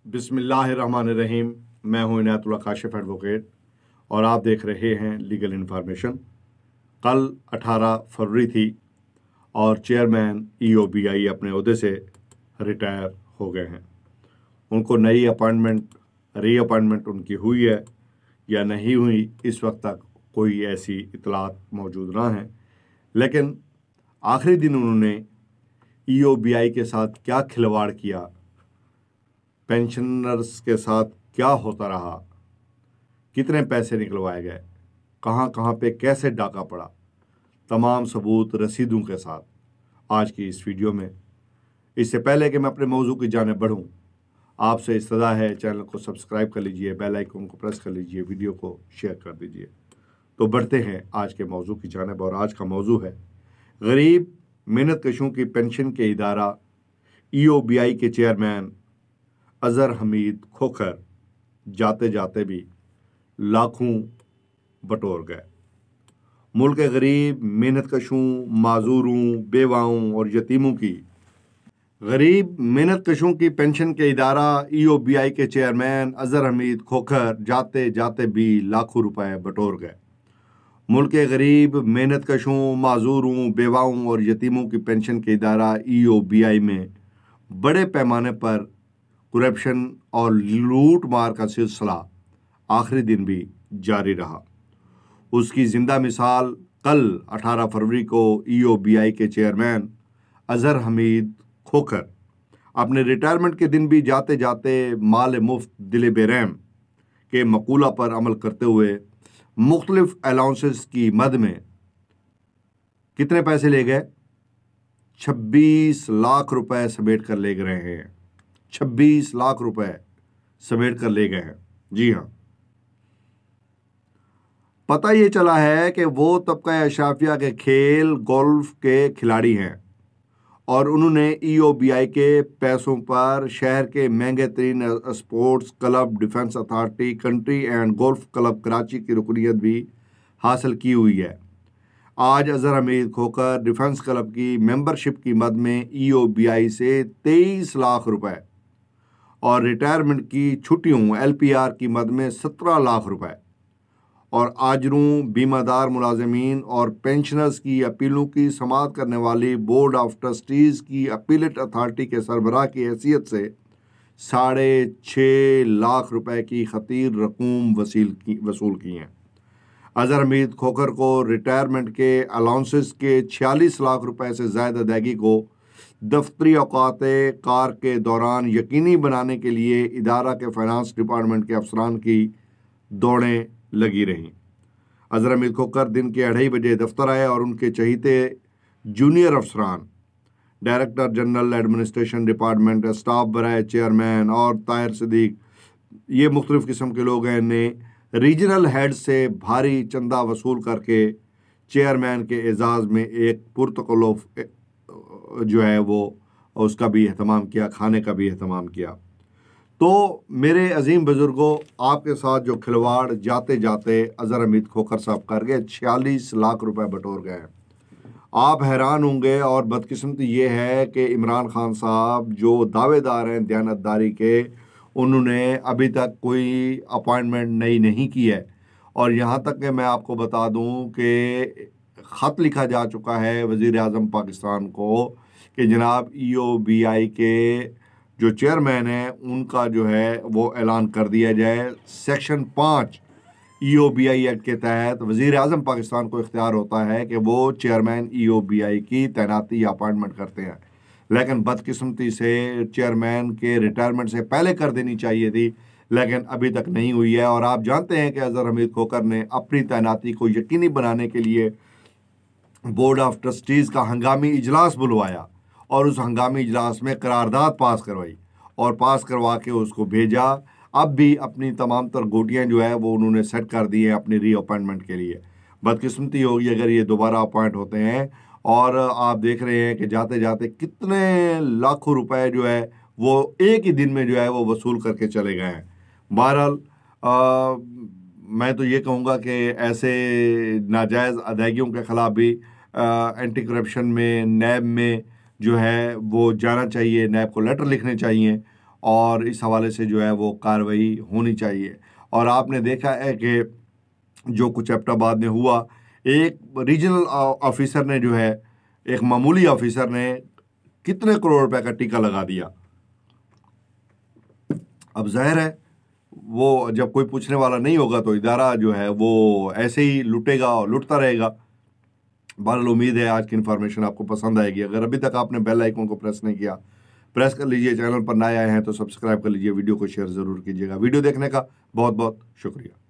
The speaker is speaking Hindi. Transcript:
बिस्मिल्लाहिर्रहमानिर्रहीम। मैं हूं इनायतुल्लाह काशिफ एडवोकेट और आप देख रहे हैं लीगल इन्फॉर्मेशन। कल 18 फरवरी थी और चेयरमैन ईओबीआई अपने ओहदे से रिटायर हो गए हैं। उनको नई अपॉइंटमेंट रीअपॉइंटमेंट उनकी हुई है या नहीं हुई, इस वक्त तक कोई ऐसी इतलात मौजूद ना है। लेकिन आखिरी दिन उन्होंने ईओबीआई के साथ क्या खिलवाड़ किया, पेंशनर्स के साथ क्या होता रहा, कितने पैसे निकलवाए गए, कहाँ कहाँ पे कैसे डाका पड़ा, तमाम सबूत रसीदों के साथ आज की इस वीडियो में। इससे पहले कि मैं अपने मौजू की जानिब बढ़ूँ, आपसे इस्तदा है चैनल को सब्सक्राइब कर लीजिए, बेल आइकन को प्रेस कर लीजिए, वीडियो को शेयर कर दीजिए। तो बढ़ते हैं आज के मौजू की जानिब और आज का मौजू है गरीब मेहनत कशों की पेंशन के इदारा ईओबीआई के चेयरमैन अजहर हमीद खोखर जाते जाते भी लाखों बटोर गए। मुल्क के गरीब मेहनत कशों, माजूरों, बेवाओं और यतीमों की गरीब मेहनत कशों की पेंशन के इदारा ईओबीआई के चेयरमैन अजहर हमीद खोखर जाते जाते भी लाखों रुपए बटोर गए। मुल्क के गरीब मेहनत कशों, माजूरों, बेवाओं और यतीमों की पेंशन के इदारा ईओबीआई में बड़े पैमाने पर करप्शन और लूट मार का सिलसिला आखिरी दिन भी जारी रहा। उसकी जिंदा मिसाल कल 18 फरवरी को ईओबीआई के चेयरमैन अजहर हमीद खोखर अपने रिटायरमेंट के दिन भी जाते जाते माल मुफ्त दिल बेरहम के मकूला पर अमल करते हुए मुख्तलिफ अलाउंसेस की मद में कितने पैसे ले गए? 26 लाख रुपए समेट कर ले गए हैं। 26 लाख रुपए समेट कर ले गए हैं। जी हाँ, पता ये चला है कि वो तबका अशराफिया के खेल गोल्फ के खिलाड़ी हैं और उन्होंने ईओबीआई के पैसों पर शहर के महंगे तरीन sports club defence authority country and golf club Karachi की रुकनीत भी हासिल की हुई है। आज अजहर हमीद खोखर डिफेंस क्लब की मेंबरशिप की मद में ईओबीआई से 23 लाख रुपए और रिटायरमेंट की छुट्टियों एलपीआर की मद में 17 लाख रुपए और आजरों, बीमादार मुलाजमीन और पेंशनर्स की अपीलों की समाअत करने वाली बोर्ड ऑफ ट्रस्टीज़ की अपीलेट अथॉरिटी के सरबराह की हैसियत से 6.5 लाख रुपए की खतीर रकूम वसूल की हैं। अजहर हमीद खोखर को रिटायरमेंट के अलाउंसेस के 46 लाख रुपए से ज़्यादा अदायगी को दफ्तरी औकात कार के दौरान यकीनी बनाने के लिए इदारा के फाइनेंस डिपार्टमेंट के अफसरान की दौड़ें लगी रहीं। अजहर हमीद खोखर दिन के 2:30 बजे दफ्तर आए और उनके चहीते जूनियर अफसरान, director general administration department, staff बराए चेयरमैन और ताहिर सिद्दीक, ये मुख्तलिफ किस्म के लोग हैं, ने रीजनल हेड से भारी चंदा वसूल करके चेयरमैन के एजाज़ में एक पुरतकल्लुफ़ जो है वो उसका भी एहतमाम किया, खाने का भी एहतमाम किया। तो मेरे अजीम बुजुर्गों, आपके साथ जो खिलवाड़ जाते जाते अजहर हमीद खोखर साहब कर गए, 46 लाख रुपए बटोर गए। आप हैरान होंगे और बदकिस्मती ये है कि इमरान खान साहब जो दावेदार हैं दयानतदारी के, उन्होंने अभी तक कोई अपॉइंटमेंट नई नहीं की है। और यहाँ तक कि मैं आपको बता दूँ कि ख़त लिखा जा चुका है वज़ीर आज़म पाकिस्तान को कि जनाब ईओबीआई के जो चेयरमैन हैं उनका जो है वो ऐलान कर दिया जाए। सेक्शन 5 ईओबीआई एक्ट के तहत वज़ीर आज़म पाकिस्तान को इख्तियार होता है कि वो चेयरमैन ईओबीआई की तैनाती या अपॉइंटमेंट करते हैं, लेकिन बदकिस्मती से चेयरमैन के रिटायरमेंट से पहले कर देनी चाहिए थी, लेकिन अभी तक नहीं हुई है। और आप जानते हैं कि अजहर हमीद खोखर ने अपनी तैनाती को यकीनी बनाने के लिए बोर्ड ऑफ ट्रस्टीज़ का हंगामी इजलास बुलवाया और उस हंगामी इजलास में करारदाद पास करवाई और पास करवा के उसको भेजा। अब भी अपनी तमाम तर गोटियाँ जो है वो उन्होंने सेट कर दी हैं अपनी रीअपॉइंटमेंट के लिए। बदकिस्मती होगी अगर ये दोबारा अपॉइंट होते हैं। और आप देख रहे हैं कि जाते जाते कितने लाखों रुपए जो है वो एक ही दिन में जो है वो वसूल करके चले गए हैं। बहरहाल मैं तो ये कहूँगा कि ऐसे नाजायज़ अदायगियों के ख़िलाफ़ भी एंटी करप्शन में नैब में जो है वो जाना चाहिए, नैब को लेटर लिखने चाहिए और इस हवाले से जो है वो कार्रवाई होनी चाहिए। और आपने देखा है कि जो कुछ एबटाबाद में हुआ, एक रीजनल ऑफिसर ने जो है, एक मामूली ऑफिसर ने कितने करोड़ रुपए का टीका लगा दिया। अब जाहिर है वो जब कोई पूछने वाला नहीं होगा तो इदारा जो है वो ऐसे ही लुटेगा और लुटता रहेगा। बहरहाल उम्मीद है आज की इन्फॉर्मेशन आपको पसंद आएगी। अगर अभी तक आपने बेल आइकन को प्रेस नहीं किया, प्रेस कर लीजिए। चैनल पर नए आए हैं तो सब्सक्राइब कर लीजिए। वीडियो को शेयर ज़रूर कीजिएगा। वीडियो देखने का बहुत बहुत शुक्रिया।